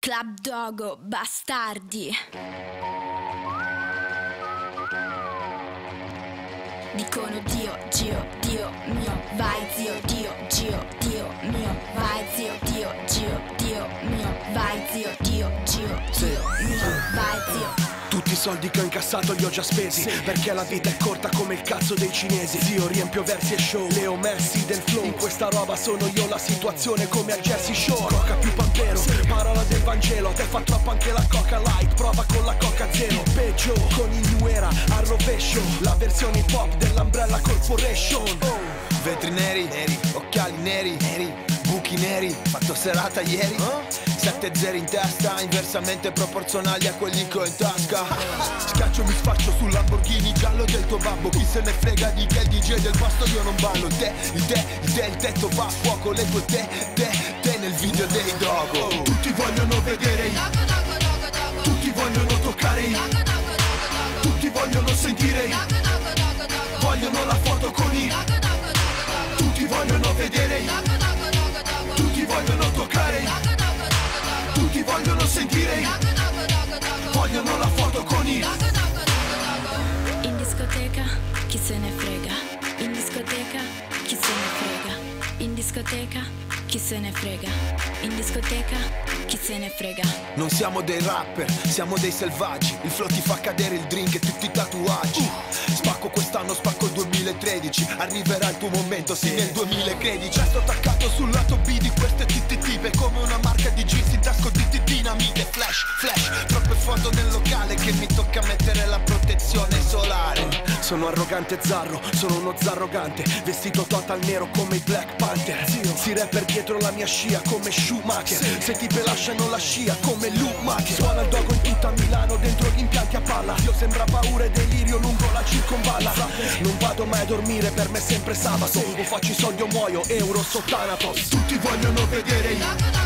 Club Dogo, bastardi. Dicono Dio, Dio, Dio mio, vai zio, Dio, Dio, Dio mio, vai zio, Dio, Dio, Dio mio, vai zio, Dio, Dio, Dio mio, vai zio. Tutti i soldi che ho incassato li ho già spesi, perché la vita è corta come il cazzo dei cinesi. Io riempio versi e show, Leo Messi del flow. In questa roba sono io la situazione come al Jersey Shore. Coca più pampero, parola del Vangelo. Te fa troppo anche la Coca Light, prova con la Coca Zero. Peggio, con il New Era al rovescio, la versione hip hop dell'Umbrella Corporation. Vetri neri, occhiali neri, buchi neri, fatto serata ieri. 7 zeri in testa, inversamente proporzionali a quelli che ho in tasca. Schiaccio mi sfaccio sul Lamborghini giallo del tuo babbo. Chi se ne frega di che il DJ del pasto io non ballo. Il tetto va a fuoco, le tue te nel video dei Dogo. Tutti vogliono vedere, tutti vogliono toccare, tutti vogliono sentire, vogliono la foto con i. Tutti vogliono vedere, tutti vogliono toccare, tutti vogliono sentire, vogliono la foto con i. In discoteca, chi se ne frega. In discoteca, chi se ne frega. In discoteca, chi se ne frega. In discoteca, chi se ne frega. Non siamo dei rapper, siamo dei selvaggi. Il flow ti fa cadere il drink e tutti i tatuaggi. Spacco quest'anno, spacco il 2013. Arriverà il tuo momento, sì, nel 2013. Resto attaccato sul lato B di queste TTT. È come una marca di jeans in tasco di dinamite. Flash, troppo foto nel locale che mi tocca mettere la protezione solare. Sono arrogante zarro, sono uno zarrogante, vestito total nero come i Black Panther. Si rapper dietro la mia scia come Schumacher. Se ti pelasciano la scia come Luke Macher. Suona il Dogo in tutta Milano dentro gli impianti a palla. Io sembra paura e delirio lungo la circonvalla. Non vado mai a dormire, per me è sempre sabato. O faccio i soldi o muoio, euro sottanatos. Tutti vogliono vedere,